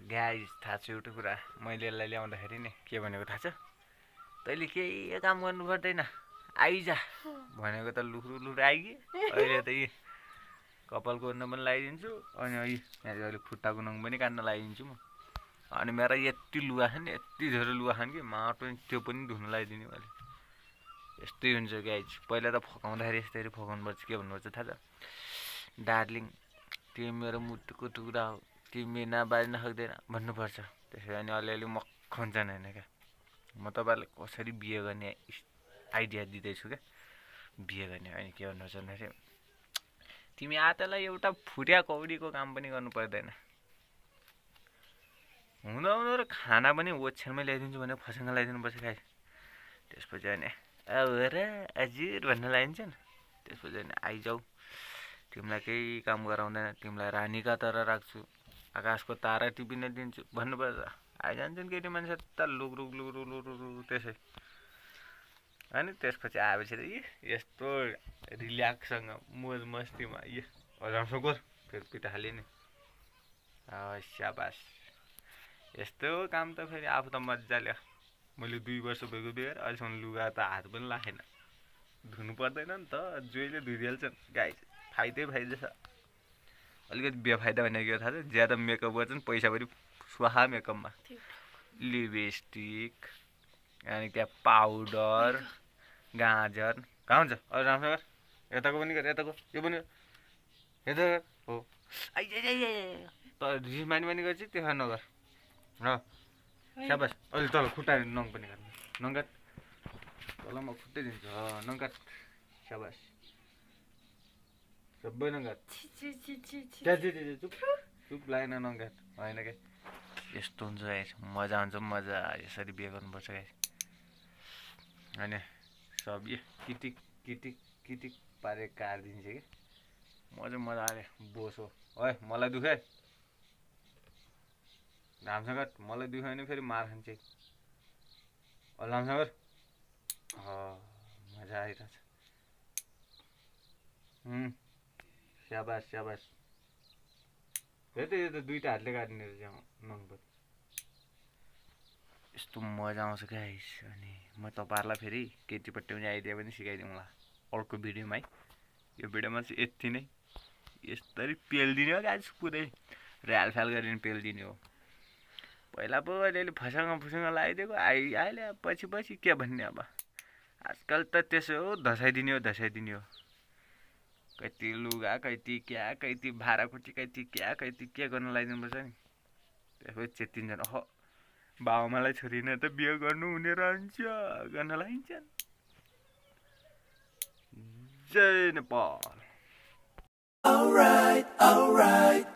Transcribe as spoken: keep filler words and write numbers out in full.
Guys थाहा छ एउटा कुरा मैले यसलाई ल्याउँदाखेरि नि के भनेको थाहा छ तैँले केही काम गर्नु पर्दैन आइज भनेको त लुख्रु लुख्रु आइगे अहिले त यी कपाल कोर्न पनि लगाइदिन्छु अनि यहाँ अहिले खुट्टाको नङ पनि काट्न लगाइदिन्छु म अनि मेरो यति लुगा छ नि यति धेरै लुगा छन् कि माटो त्यो पनि धुन लगाइदिने मैले यस्तै हुन्छ गाइस पहिला त फकाउँदाखेरि यस्तरी फकाउनु पर्छ के भन्नुपर्छ थाहा छ डार्लिङ तिमी मेरो मुटुको टुक्रा हो तिमी नबार्न सक्दैन भन्नुपर्छ त्यसै अनि अलिअलि मक्ख हुन्छन् होइन क्या म तपाईँहरूलाई कसरी बिहे गर्ने आइडिया दिँदैछु क्या बिहे गर्ने अनि के भन्नुपर्छ भन्दाखेरि तिमी आतालाई एउटा फुट्या कौडीको काम पनि गर्नु पर्दैन हुँदा हुँदो र खाना पनि ओछ्यानमै ल्याइदिन्छु भने फसँग ल्याइदिनुपर्छ गाइस त्यसपछि अनि अब र हजुर भन्न लगाइन्छ नि त्यसपछि अनि आइजाऊ तिमीलाई केही काम गराउँदैन तिमीलाई रानीका तर राख्छु आकाशको तारा टिपिन दिन्छु भन्नुपर्छ आइजान्छन् केटी मान्छे त लुक रुक लुक रुक लुक रुक त्यसै अनि त्यसपछि आएपछि त यस्तो रिल्याक्ससँग मोज मस्तीमा यो हजारसो गोर फेरि पिटा हाल्यो नि स्याबास यस्तो काम त फेरि आफू त मजाले मैले दुई वर्ष भएको बिहेर अहिलेसम्म लुगा त हात पनि लागेन धुनु पर्दैन नि त जोइले धुइदिहाल्छन् गाइस फाइदै फाइदा छ अलिकति बेफाइदा भनेको के थाहा छ ज्यादा मेकअप गर्छन् पैसा पनि स्वाहा मेकअपमा लिपस्टिक अनि त्यहाँ पाउडर गाजर कहाँ हुन्छ अरू राम्रो गर यताको पनि गर यताको यो पनि यता गर हो आइ त रिस मानी मानी गर्छ त्यसो नगर र स्याबास अहिले तल खुट्टा नङ पनि गर्नु नङ्गाट तल म खुट्टै दिन्छु नङ्गाट स्याबास सबै नङ्गाट चुप चुप लागेन नङ्गाट होइन क्या यस्तो हुन्छ गाइस मजा हुन्छ मजा यसरी बिहे गर्नुपर्छ गाइस होइन सब यो किटिक किटिक किटिक पारेर काटिदिन्छ कि म चाहिँ मजाले बोसो है मलाई दुखे राम्रोसँग मलाई दुख्यो भने फेरि मार खान्छ अलि राम्रोसँग मजा आइरहेछ स्याबास स्याबास फेरि त यो त दुइटा हातले काट्ने रहेछ नङपट्टि यस्तो मजा आउँछ गाइस अनि म तपाईँहरूलाई फेरि केटीपट्टि पनि आइडिया पनि सिकाइदिउँला अर्को भिडियोमा है यो भिडियोमा चाहिँ यति नै यसरी पेलिदिने हो गाइस पुरै ऱ्यालफ्याल गरेर पेलिदिने हो पहिला पो अलिअलि फसाङ फुसाङ लगाइदिएको आइ अहिले पछि पछि के भन्ने अब आजकल त त्यसो हो धसाइदिने हो धसाइदिने हो कति लुगा कति क्या कति भाँडाकुटी कति क्या कति के गर्न लगाइदिनुपर्छ नि त्यसपछि चेतिन्छन् अह बाबुआमालाई छोरीन त बिहे गर्नु हुने रहन्छ गर्न लगाइन्छ जय Nepal. All right, all right.